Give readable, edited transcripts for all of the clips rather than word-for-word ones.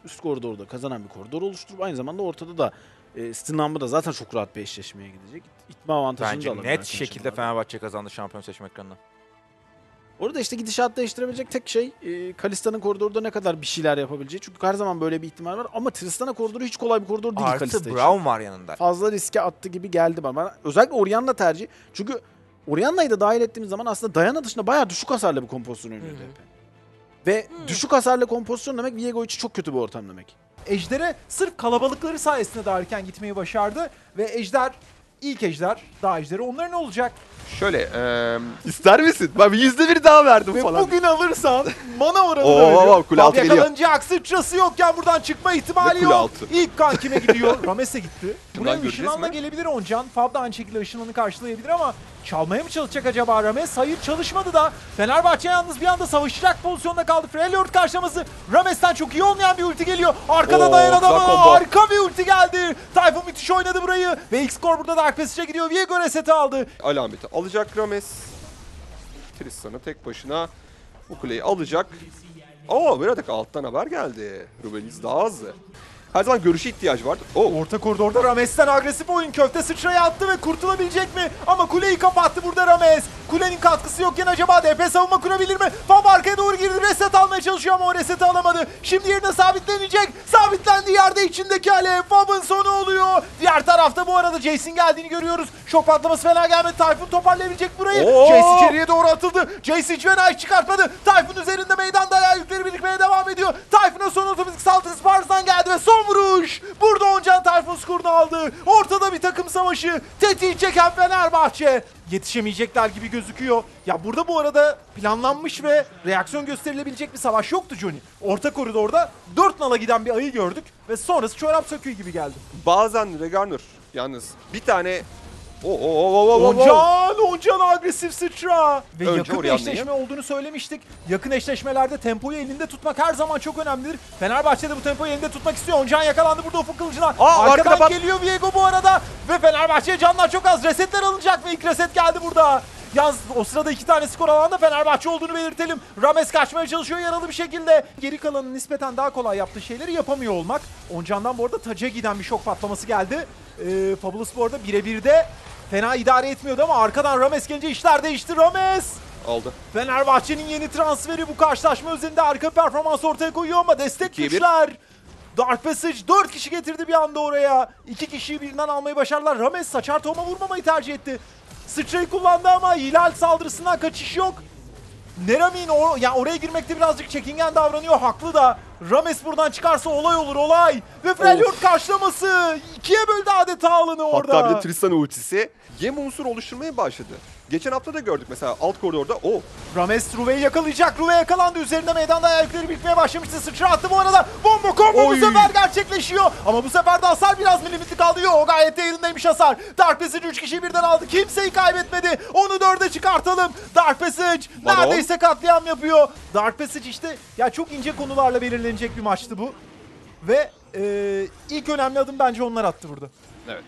üst koridorda kazanan bir koridor oluşturup aynı zamanda ortada da Stinlam'ı da zaten çok rahat bir eşleşmeye gidecek. İtme avantajını da Bence alabilir. net şekilde Fenerbahçe kazandı şampiyon seçme ekranına. Orada işte gidişat değiştirebilecek tek şey Kalista'nın koridorda ne kadar bir şeyler yapabileceği. Çünkü her zaman böyle bir ihtimal var. Ama Tristana koridoru hiç kolay bir koridor değil Kalista Artı için. Brown var yanında. Fazla riske attı gibi geldi bana. Özellikle Orianna tercih. Çünkü Orianna'yı da dahil ettiğimiz zaman aslında Diana dışında bayağı düşük hasarlı bir kompozisyon oynuyor DP. Ve düşük hasarlı kompozisyon demek Viego için çok kötü bir ortam demek. Ejder'e sırf kalabalıkları sayesinde daha erken gitmeyi başardı. Ve Ejder, ilk Ejder, daha Ejder'i onların ne olacak? Şöyle, ister misin? Ben bir %1 daha verdim Ve falan. bugün alırsan mana oranı Oo, da ölüyor. kule altı geliyor. Yakalanacak, sıçrası yokken buradan çıkma ihtimali Ve kule yok. altı. İlk kan kime gidiyor? Rames'e gitti. Buraya göreceğiz ışınlanla mi? gelebilir Oncan. Fab da aynı şekilde ışınlanı karşılayabilir ama çalmaya mı çalışacak acaba Rames? Hayır, çalışmadı da. Fenerbahçe yalnız bir anda savaşacak pozisyonda kaldı. Freljord karşılaması. Rames'ten çok iyi olmayan bir ulti geliyor. Arkada dayan adama. Harika bir ulti geldi. Tayfun müthiş oynadı burayı. Ve X-Core burada Dark Passage'e gidiyor. Viego reseti aldı. Alameti alacak Rames. Tristan'ı tek başına bu kuleyi alacak. Oo, bir dakika, alttan haber geldi. Rubeniz daha hızlı. Her zaman görüşe ihtiyacı var. Orta koridorda Rames'ten agresif oyun. Köfte sıçrayı attı ve kurtulabilecek mi? Ama kuleyi kapattı burada Rames. Kulenin katkısı yokken acaba DP savunma kurabilir mi? Fab arkaya doğru girdi. Reset almaya çalışıyor ama o reseti alamadı. Şimdi yerine sabitlenecek. Sabitlendiği yerde içindeki alev. Fab'ın sonu oluyor. Diğer tarafta bu arada Jace'in geldiğini görüyoruz. Şok patlaması fena gelmedi. Tayfun toparlayabilecek burayı. Jace içeriye doğru atıldı. Jace hiç fena çıkartmadı. Tayfun üzerinde meydan dayağı yükleri birikmeye devam ediyor. Tayfun'a son otomatik saldırısı Spars'tan geldi ve son vuruş. Burada Oncan Tayfun skorunu aldı. Ortada bir takım savaşı. Tetiği çeken Fenerbahçe. Yetişemeyecekler gibi gözüküyor. Ya burada bu arada planlanmış ve reaksiyon gösterilebilecek bir savaş yoktu Johnny. Orta koridorda 4 nala giden bir ayı gördük ve sonrası çorap söküğü gibi geldi. Bazen Regarner yalnız bir tane Oncan agresif sıçra. Ve Önce yakın bir Orianna'yı. eşleşme olduğunu söylemiştik. Yakın eşleşmelerde tempoyu elinde tutmak her zaman çok önemlidir. Fenerbahçe de bu tempoyu elinde tutmak istiyor. Oncan yakalandı burada Ufuk Kılıcı'na. Arkadan geliyor Viego bu arada. Ve Fenerbahçe'ye canlar çok az. Resetler alınacak ve ilk reset geldi burada. Yalnız o sırada 2 tane skor alan da Fenerbahçe olduğunu belirtelim. Rames kaçmaya çalışıyor yaralı bir şekilde. Geri kalanın nispeten daha kolay yaptığı şeyleri yapamıyor olmak. Oncan'dan bu arada taca giden bir şok patlaması geldi. Fabulous bu arada birebir de fena idare etmiyordu ama arkadan Rames gelince işler değişti. Rames! aldı. Fenerbahçe'nin yeni transferi bu karşılaşma üzerinde harika performans ortaya koyuyor ama destek 2-1. güçler. Dark Passage 4 kişi getirdi bir anda oraya. 2 kişiyi birinden almayı başardılar. Rames saçar tohuma vurmamayı tercih etti. Sıçrayı kullandı ama Hilal saldırısından kaçış yok. Neramin oraya girmekte birazcık çekingen davranıyor. Haklı da. Rames buradan çıkarsa olay olur, olay. Ve Freljord karşılaması. 2'ye böldü adeta alanı orada. Hatta bir de Tristan ultisi game unsur oluşturmaya başladı. Geçen hafta da gördük mesela alt koridorda. Rames Ruve'yi yakalayacak. Ruve yakalandı. Üzerinde meydanda ayakları bitmeye başlamıştı. Sıçra attı bu arada. Bomba combo bu sefer gerçekleşiyor. Ama bu sefer de hasar biraz milimetrik kaldı. O gayet de yerindeymiş hasar. Dark Passage 3 kişiyi birden aldı. Kimseyi kaybetmedi. Onu 4'e çıkartalım. Dark Passage neredeyse katliam yapıyor. Dark Passage işte ya çok ince konularla belirlenecek bir maçtı bu. Ve ilk önemli adım bence onlar attı burada. Evet.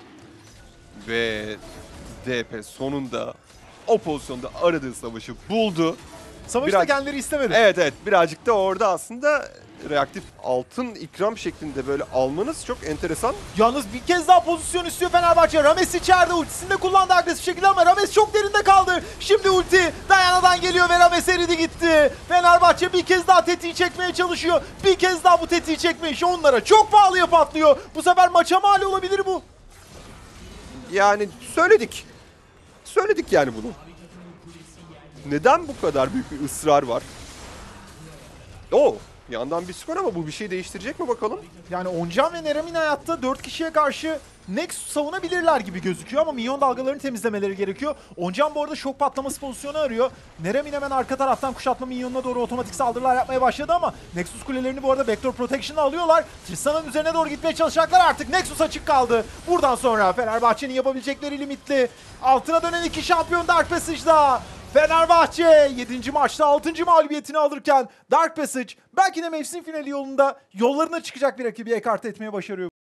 Ve DP sonunda o pozisyonda aradığı savaşı buldu. Savaşta kendileri istemedi. Evet, birazcık da orada aslında reaktif altın ikram şeklinde böyle almanız çok enteresan. Yalnız bir kez daha pozisyon istiyor Fenerbahçe. Rames içeride ultisini de kullandı agresif şekilde ama Rames çok derinde kaldı. Şimdi ulti Dayana'dan geliyor ve Rames eridi gitti. Fenerbahçe bir kez daha tetiği çekmeye çalışıyor. Bir kez daha bu tetiği çekme işi onlara çok pahalıya patlıyor. Bu sefer maça mal olabilir bu. Yani söyledik. Söyledik yani bunu. Neden bu kadar büyük bir ısrar var? Yandan bir skor ama bu bir şey değiştirecek mi bakalım? Yani Oncan ve Neramin hayatta 4 kişiye karşı Nexus savunabilirler gibi gözüküyor ama minyon dalgalarını temizlemeleri gerekiyor. Oncan bu arada şok patlaması pozisyonu arıyor. Neramin hemen arka taraftan kuşatma minyonuna doğru otomatik saldırılar yapmaya başladı ama Nexus kulelerini bu arada Backdoor Protection'la alıyorlar. Tristan'ın üzerine doğru gitmeye çalışacaklar artık. Nexus açık kaldı. Buradan sonra Fenerbahçe'nin yapabilecekleri limitli. Altına dönen 2 şampiyon Dark Passage'da. Fenerbahçe 7. maçta 6. mağlubiyetini alırken Dark Passage belki de mevsim finali yolunda yollarına çıkacak bir rakibi ekarte etmeye başarıyor.